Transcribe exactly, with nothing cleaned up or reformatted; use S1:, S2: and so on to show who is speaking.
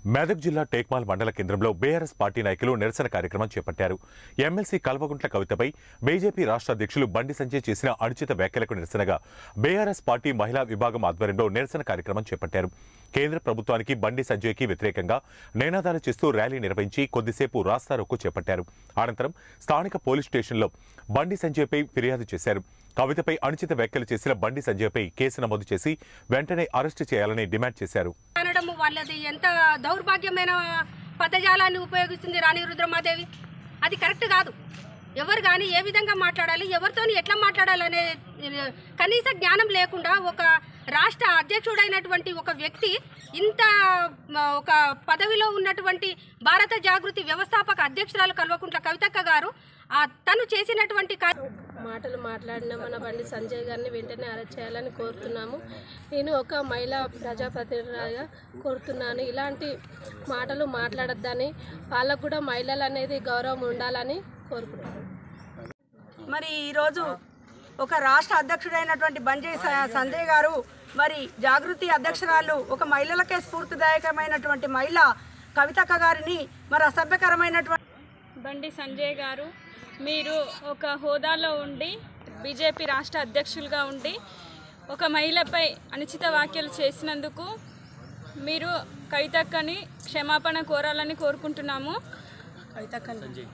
S1: మెదక్ జిల్లా టేక్మాల్ మండల కేంద్రంలో బీఆర్ఎస్ పార్టీ నాయకులు నిరసన కార్యక్రమం చేపట్టారు. ఎమ్మెల్సీ కల్వకుంట్ల కవితపై బీజేపీ రాష్ట్ర అధ్యక్షులు బండి సంజయ్ చేసిన అనుచిత వ్యాఖ్యలకు నిరసనగా బీఆర్ఎస్ పార్టీ మహిళా విభాగం ఆధ్వర్యంలో నిరసన కార్యక్రమం చేపట్టారు. కేంద్ర ప్రభుత్వానికి బండి సంజయ్కి వ్యతిరేకంగా నినాదాలు చేస్తూ ర్యాలీ నిర్వహించి కొద్దిసేపు రాస్తారోకో చేపట్టారు. అనంతరం స్థానిక పోలీస్ స్టేషన్లో బండి సంజయ్పై ఫిర్యాదు చేశారు. కవితపై అనుచిత వ్యాఖ్యలు చేసిన బండి సంజయ్పై కేసు నమోదు చేసి వెంటనే అరెస్టు చేయాలని డిమాండ్ చేశారు.
S2: వాళ్ళది ఎంత దౌర్భాగ్యమైన పదజాలాన్ని ఉపయోగిస్తుంది రాణి రుద్రమాదేవి. అది కరెక్ట్ కాదు. ఎవరు కానీ ఏ విధంగా మాట్లాడాలి, ఎవరితో ఎట్లా మాట్లాడాలనే కనీస జ్ఞానం లేకుండా ఒక రాష్ట్ర అధ్యక్షుడైనటువంటి ఒక వ్యక్తి ఇంత ఒక పదవిలో ఉన్నటువంటి భారత జాగృతి వ్యవస్థాపక అధ్యక్షురాలు కల్వకుంట్ల కవితక్క గారు తను చేసినటువంటి
S3: మాటలు మాట్లాడిన మన బండి సంజయ్ గారిని వెంటనే అరెస్ట్ చేయాలని కోరుతున్నాము. నేను ఒక మహిళా ప్రజాప్రతినిధిగా కోరుతున్నాను. ఇలాంటి మాటలు మాట్లాడొద్దని, వాళ్ళకు కూడా మహిళలు అనేది గౌరవం ఉండాలని కోరుకుంటున్నాను.
S4: మరి ఈరోజు ఒక రాష్ట్ర అధ్యక్షుడైనటువంటి బండి సంజయ్ గారు, మరి జాగృతి అధ్యక్షురాలు, ఒక మహిళలకే స్ఫూర్తిదాయకమైనటువంటి మహిళ కవితక్క గారిని మరి అసభ్యకరమైనటువంటి
S5: బండి సంజయ్ గారు, మీరు ఒక హోదాలో ఉండి బీజేపీ రాష్ట్ర అధ్యక్షులుగా ఉండి ఒక మహిళపై అనుచిత వ్యాఖ్యలు చేసినందుకు మీరు కవితక్కని క్షమాపణ కోరాలని కోరుకుంటున్నాము.
S4: కవితక్క